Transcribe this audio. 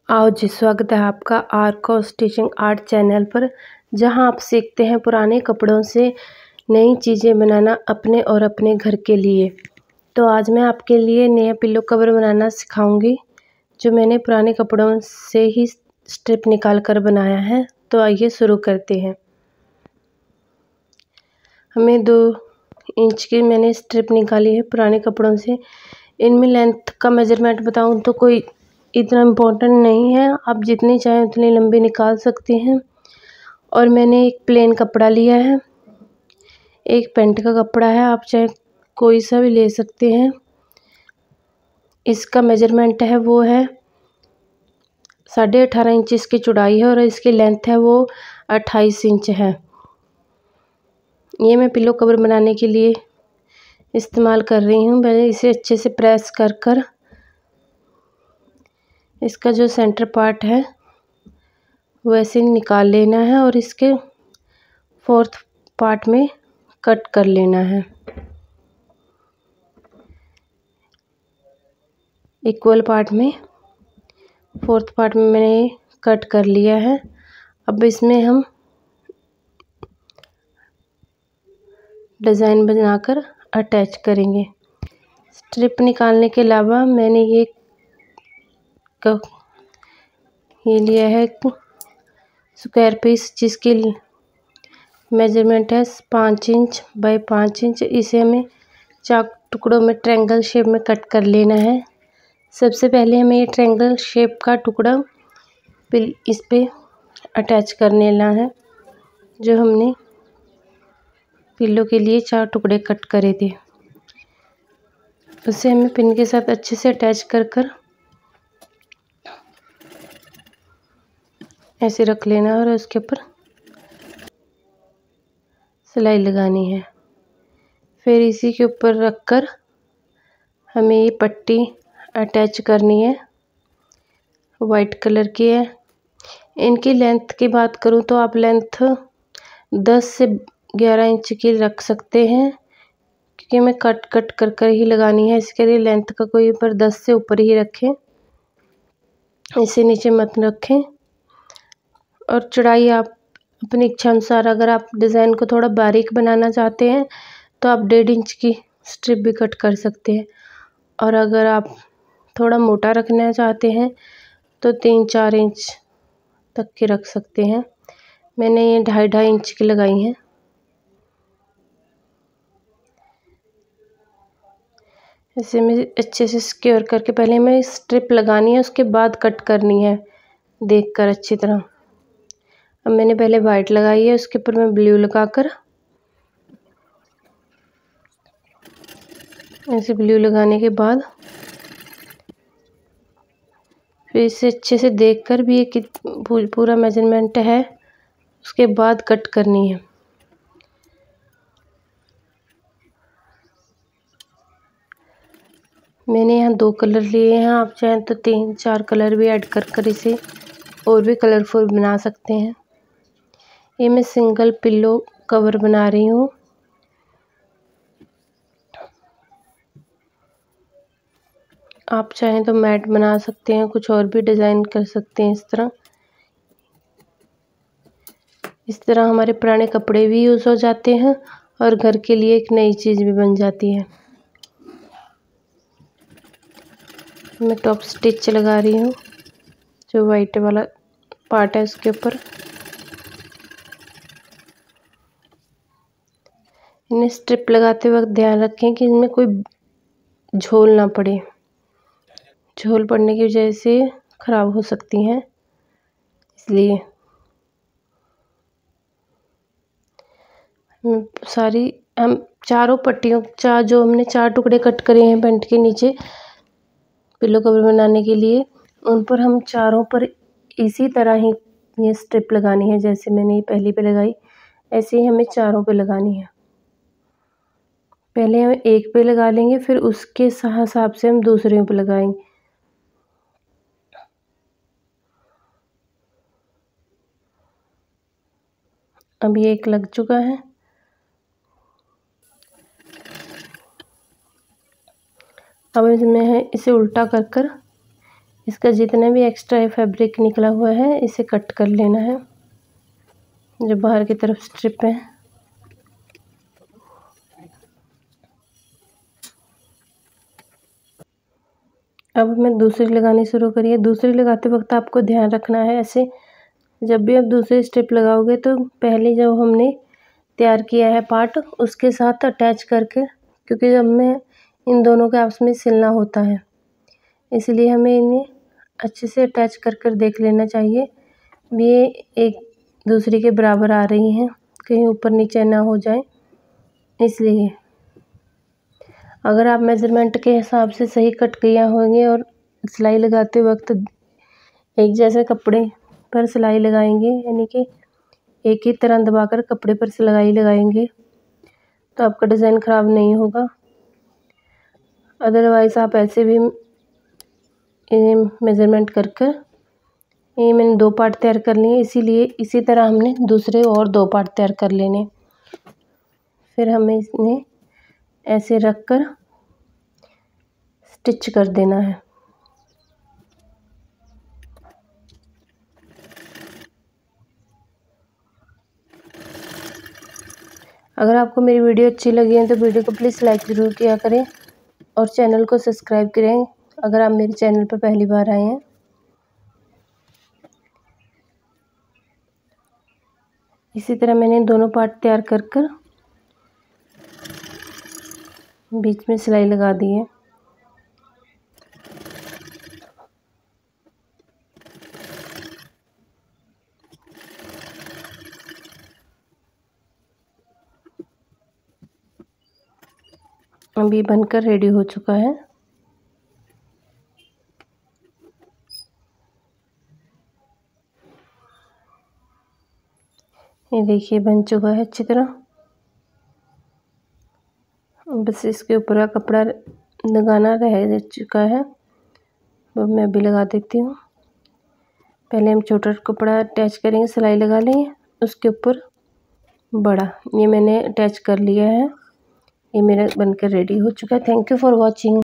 आओ जी, स्वागत है आपका आर्को स्टिचिंग आर्ट चैनल पर, जहां आप सीखते हैं पुराने कपड़ों से नई चीज़ें बनाना अपने और अपने घर के लिए। तो आज मैं आपके लिए नया पिल्लो कवर बनाना सिखाऊंगी, जो मैंने पुराने कपड़ों से ही स्ट्रिप निकाल कर बनाया है। तो आइए शुरू करते हैं। हमें 2 इंच की मैंने स्ट्रिप निकाली है पुराने कपड़ों से। इनमें लेंथ का मेजरमेंट बताऊं तो कोई इतना इम्पोर्टेंट नहीं है, आप जितनी चाहें उतनी लंबी निकाल सकते हैं। और मैंने एक प्लेन कपड़ा लिया है, एक पैंट का कपड़ा है, आप चाहे कोई सा भी ले सकते हैं। इसका मेजरमेंट है वो है 18.5 इंच इसकी चौड़ाई है और इसकी लेंथ है वो 28 इंच है। ये मैं पिलो कवर बनाने के लिए इस्तेमाल कर रही हूँ। मैंने इसे अच्छे से प्रेस कर इसका जो सेंटर पार्ट है वो ऐसे निकाल लेना है और इसके 4th पार्ट में कट कर लेना है। इक्वल पार्ट में 4th पार्ट में मैंने कट कर लिया है। अब इसमें हम डिज़ाइन बनाकर अटैच करेंगे। स्ट्रिप निकालने के अलावा मैंने ये लिया है स्क्वायर पीस, जिसकी मेजरमेंट है 5 इंच बाय 5 इंच। इसे हमें 4 टुकड़ों में ट्रायंगल शेप में कट कर लेना है। सबसे पहले हमें ये ट्रायंगल शेप का टुकड़ा इस पे अटैच कर लेना है, जो हमने पिल्लो के लिए 4 टुकड़े कट करे थे। उसे हमें पिन के साथ अच्छे से अटैच कर ऐसे रख लेना है और उसके ऊपर सिलाई लगानी है। फिर इसी के ऊपर रखकर हमें ये पट्टी अटैच करनी है, वाइट कलर की है। इनकी लेंथ की बात करूँ तो आप लेंथ 10 से 11 इंच की रख सकते हैं, क्योंकि हमें कट कर ही लगानी है। इसके लिए लेंथ का कोई ऊपर 10 से ऊपर ही रखें, इसे नीचे मत रखें। और चौड़ाई आप अपनी इच्छा अनुसार, अगर आप डिज़ाइन को थोड़ा बारीक बनाना चाहते हैं तो आप 1.5 इंच की स्ट्रिप भी कट कर सकते हैं, और अगर आप थोड़ा मोटा रखना चाहते हैं तो 3-4 इंच तक की रख सकते हैं। मैंने ये 2.5 इंच की लगाई हैं। ऐसे में अच्छे से सिक्योर करके पहले हमें स्ट्रिप लगानी है, उसके बाद कट करनी है देखकर अच्छी तरह। अब मैंने पहले वाइट लगाई है, उसके ऊपर मैं ब्लू लगाकर ऐसे ब्लू लगाने के बाद फिर इसे अच्छे से देखकर भी ये पूरा मेजरमेंट है, उसके बाद कट करनी है। मैंने यहाँ 2 कलर लिए हैं, आप चाहें तो 3-4 कलर भी ऐड कर इसे और भी कलरफुल बना सकते हैं। ये मैं सिंगल पिल्लो कवर बना रही हूँ। आप चाहें तो मैट बना सकते हैं, कुछ और भी डिज़ाइन कर सकते हैं। इस तरह हमारे पुराने कपड़े भी यूज़ हो जाते हैं और घर के लिए एक नई चीज़ भी बन जाती है। मैं टॉप स्टिच लगा रही हूँ, जो वाइट वाला पार्ट है उसके ऊपर। इन्हें स्ट्रिप लगाते वक्त ध्यान रखें कि इनमें कोई झोल ना पड़े। झोल पड़ने की वजह से ख़राब हो सकती हैं, इसलिए हम चारों पट्टियों जो हमने 4 टुकड़े कट करे हैं पैंट के नीचे पिल्लो कवर बनाने के लिए, उन पर हम चारों पर इसी तरह ही ये स्ट्रिप लगानी है। जैसे मैंने ये पहली पे लगाई, ऐसे ही हमें चारों पे लगानी है। पहले हम एक पे लगा लेंगे, फिर उसके हिसाब से हम दूसरे पे लगाएंगे। अब ये एक लग चुका है। अब इसमें है इसे उल्टा कर इसका जितना भी एक्स्ट्रा फैब्रिक निकला हुआ है इसे कट कर लेना है, जो बाहर की तरफ स्ट्रिप है। अब मैं दूसरी लगानी शुरू करिए। दूसरी लगाते वक्त आपको ध्यान रखना है, ऐसे जब भी आप दूसरी स्टेप लगाओगे तो पहले जो हमने तैयार किया है पार्ट उसके साथ अटैच करके, क्योंकि जब में इन दोनों के आपस में सिलना होता है, इसलिए हमें इन्हें अच्छे से अटैच कर कर देख लेना चाहिए ये एक दूसरे के बराबर आ रही हैं, कहीं ऊपर नीचे ना हो जाए। इसलिए अगर आप मेज़रमेंट के हिसाब से सही कट किया होंगे और सिलाई लगाते वक्त एक जैसे कपड़े पर सिलाई लगाएंगे, यानी कि एक ही तरह दबाकर कपड़े पर सिलाई लगाएंगे तो आपका डिज़ाइन ख़राब नहीं होगा। अदरवाइज़ आप ऐसे भी मेज़रमेंट कर कर, ये मैंने 2 पार्ट तैयार कर लिए, इसीलिए इसी तरह हमने दूसरे और 2 पार्ट तैयार कर लेने। फिर हमें इन्हें ऐसे रख कर स्टिच कर देना है। अगर आपको मेरी वीडियो अच्छी लगी है तो वीडियो को प्लीज़ लाइक ज़रूर किया करें और चैनल को सब्सक्राइब करें अगर आप मेरे चैनल पर पहली बार आए हैं। इसी तरह मैंने दोनों पार्ट तैयार कर कर बीच में सिलाई लगा दी है। अब ये बनकर रेडी हो चुका है। ये देखिए बन चुका है अच्छी तरह। बस इसके ऊपर का कपड़ा लगाना रह चुका है, वो मैं अभी लगा देती हूँ। पहले हम छोटा कपड़ा अटैच करेंगे, सिलाई लगा लेंगे, उसके ऊपर बड़ा ये मैंने अटैच कर लिया है। ये मेरा बनकर रेडी हो चुका है। Thank you for watching.